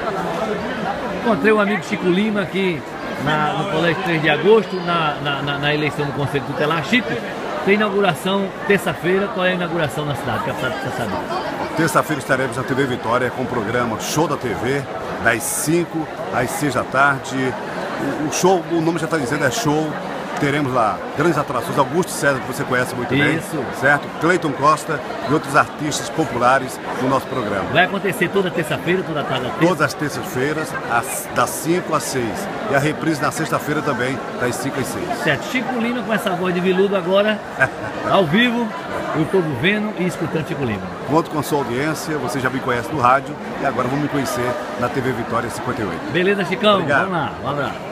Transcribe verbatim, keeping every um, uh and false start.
Encontrei o amigo Chico Lima aqui na, no Colégio três de agosto, na, na, na, na eleição do Conselho Tutelar. Chico, tem inauguração terça-feira. Qual é a inauguração na cidade? Que você sabe? Terça-feira estaremos na T V Vitória com o programa Show da T V, das cinco às seis da tarde. O, o show, o nome já está dizendo, é show. Teremos lá grandes atrações, Augusto César, que você conhece muito bem, Isso. certo? Cleiton Costa e outros artistas populares no nosso programa. Vai acontecer toda terça-feira, toda tarde da terça? Todas as terças-feiras, das cinco às seis. E a reprise na sexta-feira também, das cinco às seis. Certo. Chico Lima com essa voz de veludo agora, ao vivo, o povo vendo e escutando Chico Lima. Conto com a sua audiência, você já me conhece no rádio e agora vamos me conhecer na T V Vitória cinquenta e oito. Beleza, Chicão? Obrigado. Vamos lá, um abraço.